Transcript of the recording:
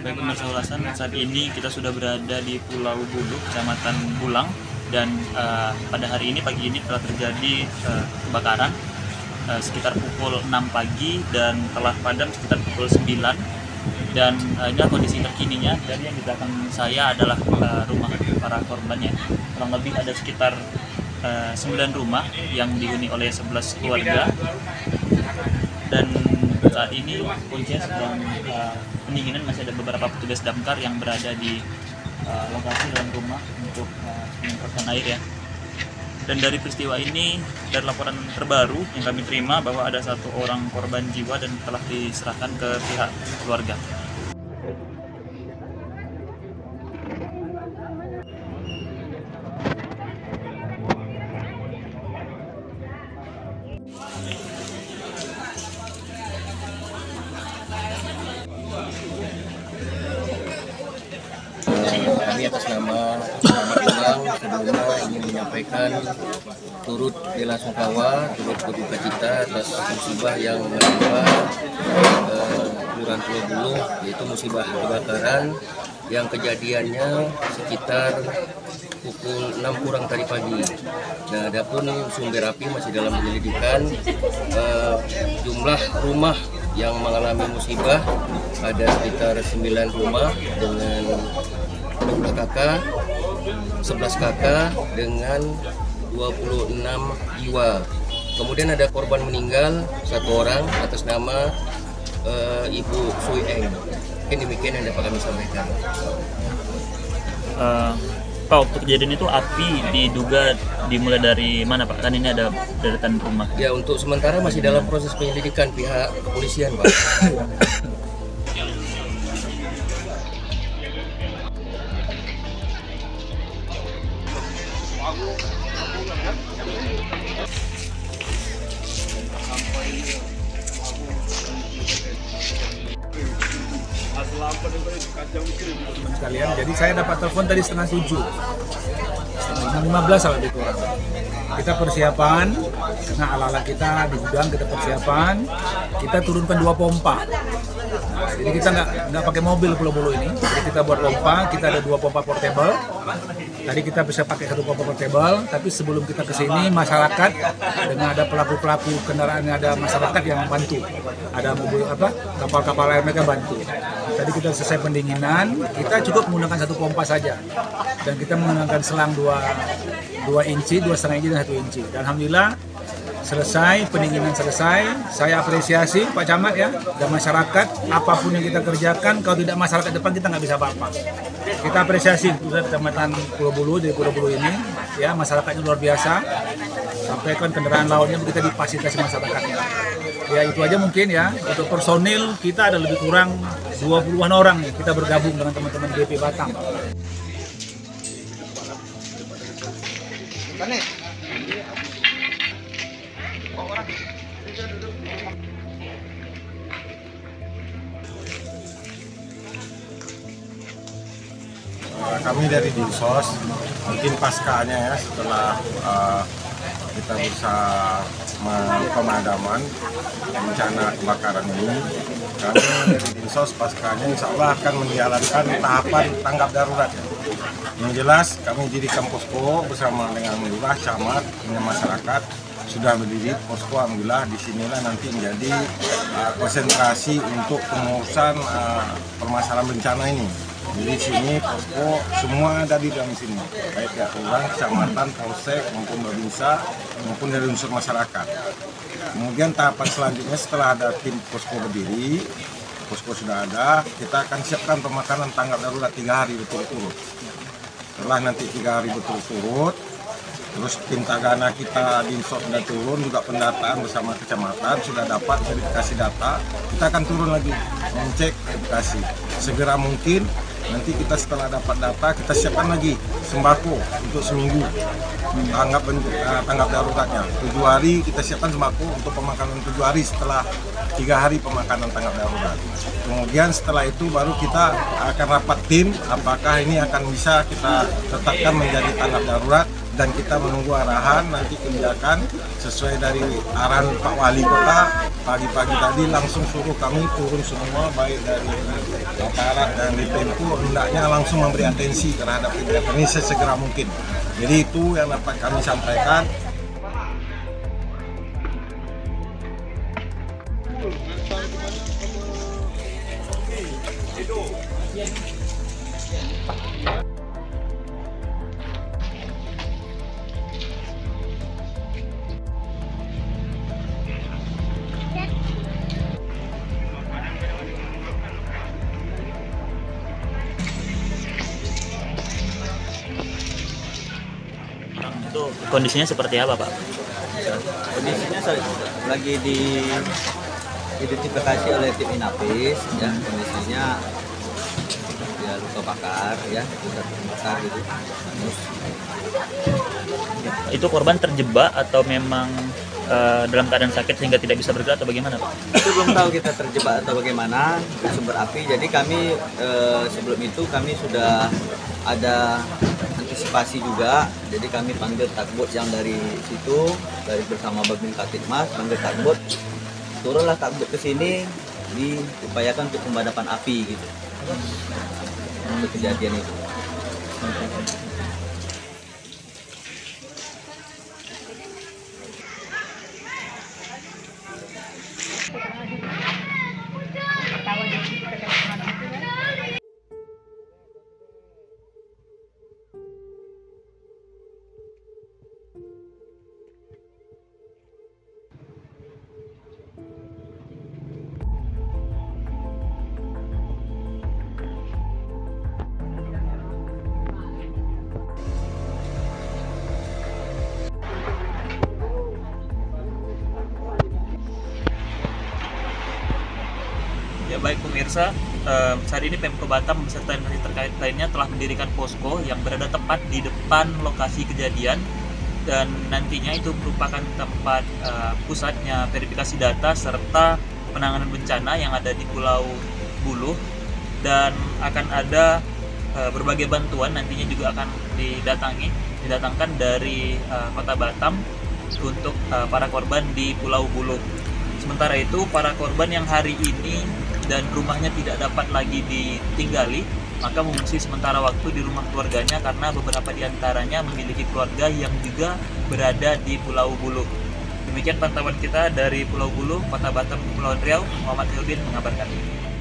Baik pemirsa ulasan, saat ini kita sudah berada di Pulau Bulu, Kecamatan Bulang, dan pada hari ini, pagi ini telah terjadi kebakaran sekitar pukul 6 pagi dan telah padam sekitar pukul 9. Dan inilah kondisi terkininya. Dan yang di belakang saya adalah rumah para korbannya. Kurang lebih ada sekitar 9 rumah yang dihuni oleh 11 keluarga. Dan saat ini polisi sedang pendinginan, masih ada beberapa petugas damkar yang berada di lokasi dalam rumah untuk menyemprotkan air ya. Dan dari peristiwa ini, dari laporan terbaru yang kami terima bahwa ada 1 orang korban jiwa dan telah diserahkan ke pihak keluarga. Kami atas nama Bilang sebelumnya ingin menyampaikan turut bela sungkawa, turut berduka cita atas musibah yang menimpa Kelurahan Pulau Bulu, yaitu musibah kebakaran yang kejadiannya sekitar pukul 6 kurang tadi pagi. Nah, adapun sumber api masih dalam penyelidikan. Jumlah rumah yang mengalami musibah ada sekitar 9 rumah dengan 12 kakak, 11 kakak dengan 26 jiwa. Kemudian ada korban meninggal 1 orang atas nama Ibu Sui Eng. Mungkin demikian yang dapat kami sampaikan. Pak, waktu kejadian itu api diduga dimulai dari mana Pak? Kan ini ada deretan rumah. Ya, untuk sementara masih dalam proses penyelidikan pihak kepolisian Pak. Sekalian, jadi saya dapat telepon tadi setengah 7, 6.15 lebih kurang. Kita persiapan, karena ala-ala kita di gudang kita persiapan, kita turunkan 2 pompa. Nah, jadi kita nggak pakai mobil Pulau Bulu ini, jadi kita buat pompa, kita ada 2 pompa portable. Tadi kita bisa pakai 1 pompa portable, tapi sebelum kita ke sini masyarakat dengan ada pelaku-pelaku kendaraan, ada masyarakat yang bantu, ada mobil kapal-kapal air mereka bantu. Tadi kita selesai pendinginan, kita cukup menggunakan 1 pompa saja, dan kita menggunakan selang 2 inci, 2,5 inci dan 1 inci. Dan alhamdulillah selesai, pendinginan selesai. Saya apresiasi Pak Camat ya, dan masyarakat, apapun yang kita kerjakan, kalau tidak masyarakat depan kita nggak bisa apa-apa. Kita apresiasi pusat Kecamatan Pulau Bulu, di Pulau Bulu ini, ya masyarakatnya luar biasa. Sampai kan kendaraan lautnya kita difasilitasi masyarakatnya. Ya itu aja mungkin ya. Untuk personil kita ada lebih kurang 20-an orang nih, kita bergabung dengan teman-teman BP Batam. Kami dari Dinsos, mungkin paskanya ya, setelah kita berusaha pemadaman bencana kebakaran ini, kami dari Dinsos paskanya insya Allah akan menjalankan tahapan tanggap darurat ya. Yang jelas kami dirikan posko bersama dengan lurah, camat, dengan masyarakat sudah berdiri posko. Alhamdulillah disinilah nanti menjadi konsentrasi untuk pengurusan permasalahan bencana ini. Jadi di sini posko semua ada di dalam sini, baik pihak kelurahan, kecamatan, polsek maupun babinsa maupun dari unsur masyarakat. Kemudian tahapan selanjutnya setelah ada tim posko berdiri, posko sudah ada, kita akan siapkan pemakanan tanggap darurat 3 hari berturut-turut. Setelah nanti 3 hari berturut-turut, terus tim tagana kita di Dinsos sudah turun, juga pendataan bersama kecamatan sudah dapat verifikasi data, kita akan turun lagi mengecek verifikasi. Segera mungkin nanti kita setelah dapat data kita siapkan lagi sembako untuk seminggu tanggap daruratnya. 7 hari kita siapkan sembako untuk pemakanan 7 hari setelah 3 hari pemakanan tanggap darurat. Kemudian setelah itu baru kita akan rapat tim apakah ini akan bisa kita tetapkan menjadi tanggap darurat dan kita menunggu arahan nanti kebijakan sesuai dari arahan Pak Wali Kota. Pagi-pagi tadi langsung suruh kami turun semua, baik dari aparat dan di Pemko, hendaknya langsung memberi atensi terhadap kegiatan ini sesegera mungkin. Jadi itu yang dapat kami sampaikan. Itu kondisinya seperti apa, Pak? Kondisinya lagi diidentifikasi oleh tim Inapis, ya, kondisinya ya luka bakar, ya, luka terbakar gitu. Terus, Itu korban terjebak atau memang dalam keadaan sakit sehingga tidak bisa bergerak atau bagaimana, Pak? itu belum tahu kita terjebak atau bagaimana sumber api. Jadi kami sebelum itu kami sudah ada antisipasi juga. Jadi kami panggil takbot yang dari situ, dari bersama Babin Katitmas, panggil takbot, turunlah takbot ke sini, diupayakan untuk pemadaman api gitu. Untuk kejadian itu. Ya baik pemirsa, saat ini Pemko Batam beserta instansi terkait lainnya telah mendirikan posko yang berada tepat di depan lokasi kejadian, dan nantinya itu merupakan tempat pusatnya verifikasi data serta penanganan bencana yang ada di Pulau Buluh, dan akan ada berbagai bantuan nantinya juga akan didatangkan dari Kota Batam untuk para korban di Pulau Buluh. Sementara itu para korban yang hari ini dan rumahnya tidak dapat lagi ditinggali, maka mengungsi sementara waktu di rumah keluarganya karena beberapa di antaranya memiliki keluarga yang juga berada di Pulau Buluh. Demikian pantauan kita dari Pulau Buluh, Kota Batam, Kepulauan Riau. Muhammad Hilbin mengabarkan.